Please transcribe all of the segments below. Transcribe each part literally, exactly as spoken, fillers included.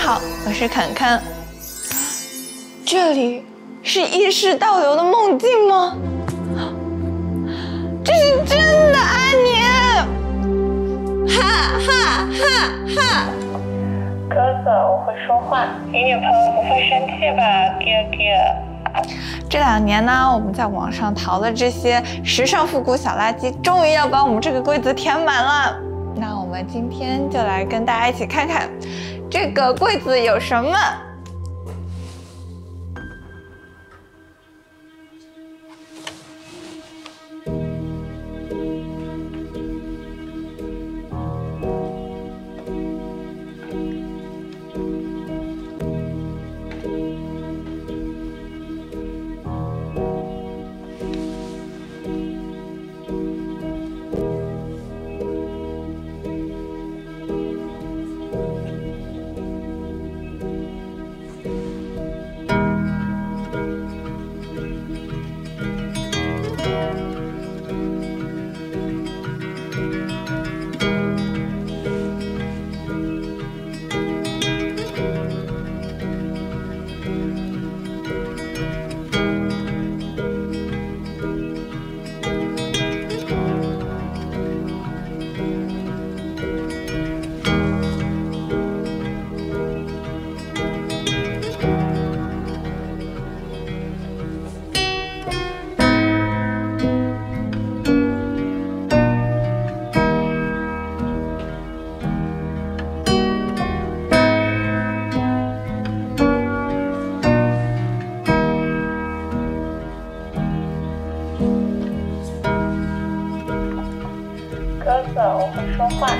好，我是肯肯。这里是意识倒流的梦境吗？这是真的，阿年！哈哈哈哈！ 哥哥，我会说话，你女朋友不会生气吧，哥哥？ 这两年呢，我们在网上淘的这些时尚复古小垃圾，终于要把我们这个柜子填满了。那我们今天就来跟大家一起看看这个柜子有什么。 哥哥，我会说话。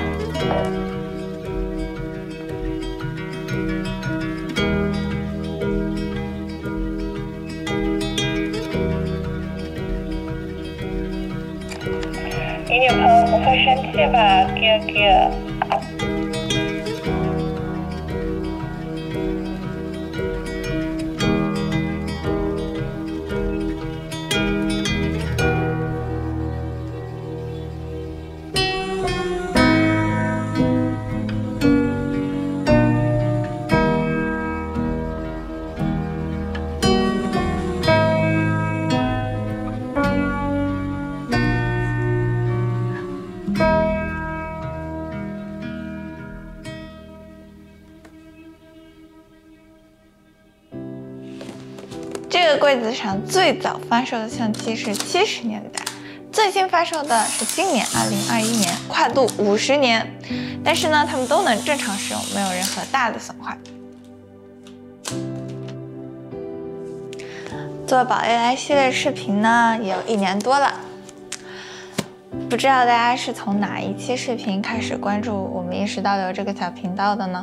你女朋友不会生气吧，哥哥？ 这个柜子上最早发售的相机是七十年代，最新发售的是今年二零二一年，跨度五十年。但是呢，它们都能正常使用，没有任何大的损坏。做宝 A I 系列视频呢，也有一年多了。不知道大家是从哪一期视频开始关注我们意识倒流这个小频道的呢？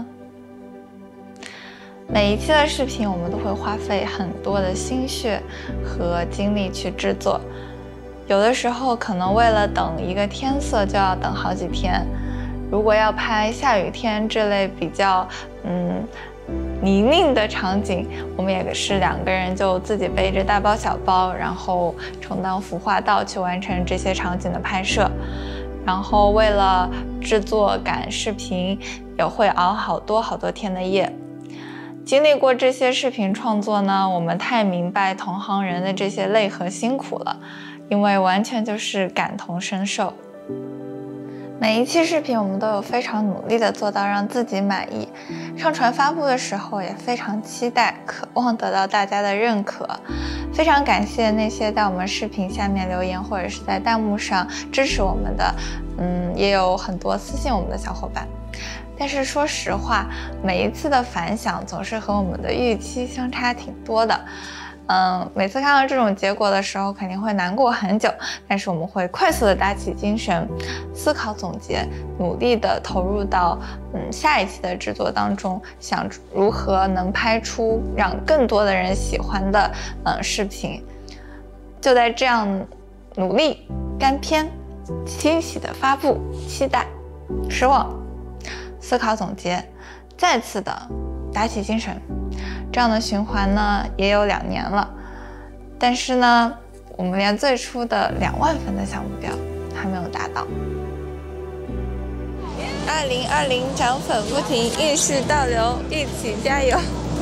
每一期的视频，我们都会花费很多的心血和精力去制作，有的时候可能为了等一个天色就要等好几天。如果要拍下雨天这类比较嗯泥泞的场景，我们也是两个人就自己背着大包小包，然后充当服化道去完成这些场景的拍摄。然后为了制作赶视频，也会熬好多好多天的夜。经历过这些视频创作呢，我们太明白同行人的这些累和辛苦了，因为完全就是感同身受。每一期视频我们都有非常努力的做到让自己满意，上传发布的时候也非常期待，渴望得到大家的认可。非常感谢那些在我们视频下面留言或者是在弹幕上支持我们的，嗯，也有很多私信我们的小伙伴。但是说实话，每一次的反响总是和我们的预期相差挺多的。嗯，每次看到这种结果的时候，肯定会难过很久。但是我们会快速的打起精神，思考总结，努力的投入到嗯下一期的制作当中，想如何能拍出让更多的人喜欢的嗯视频。就在这样努力、干片、惊喜的发布，期待、失望。思考总结，再次的打起精神，这样的循环呢也有两年了，但是呢，我们连最初的两万粉的小目标还没有达到。啊， 二零二零涨粉不停，运势倒流，一起加油！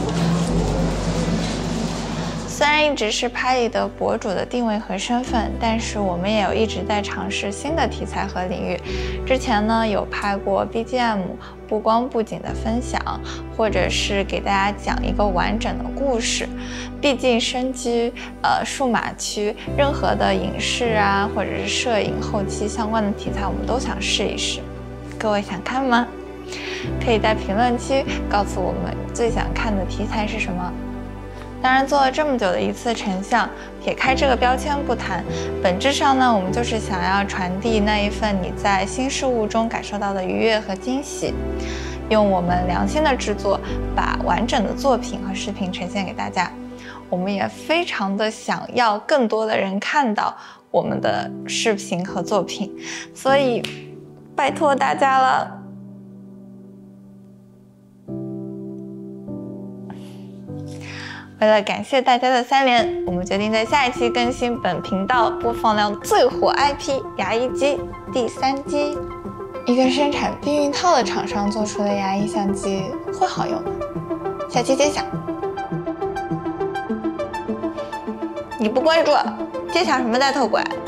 虽然一直是拍立得博主的定位和身份，但是我们也有一直在尝试新的题材和领域。之前呢有拍过 B G M 布光布景的分享，或者是给大家讲一个完整的故事。毕竟身居呃数码区，任何的影视啊或者是摄影后期相关的题材，我们都想试一试。各位想看吗？可以在评论区告诉我们最想看的题材是什么。当然，做了这么久的一次成像，撇开这个标签不谈，本质上呢，我们就是想要传递那一份你在新事物中感受到的愉悦和惊喜，用我们良心的制作，把完整的作品和视频呈现给大家。我们也非常的想要更多的人看到我们的视频和作品，所以拜托大家了。为了感谢大家的三连，我们决定在下一期更新本频道播放量最火 I P 牙医机第三机。一个生产避孕套的厂商做出的牙医相机会好用吗？下期揭晓。你不关注，揭晓什么大头鬼？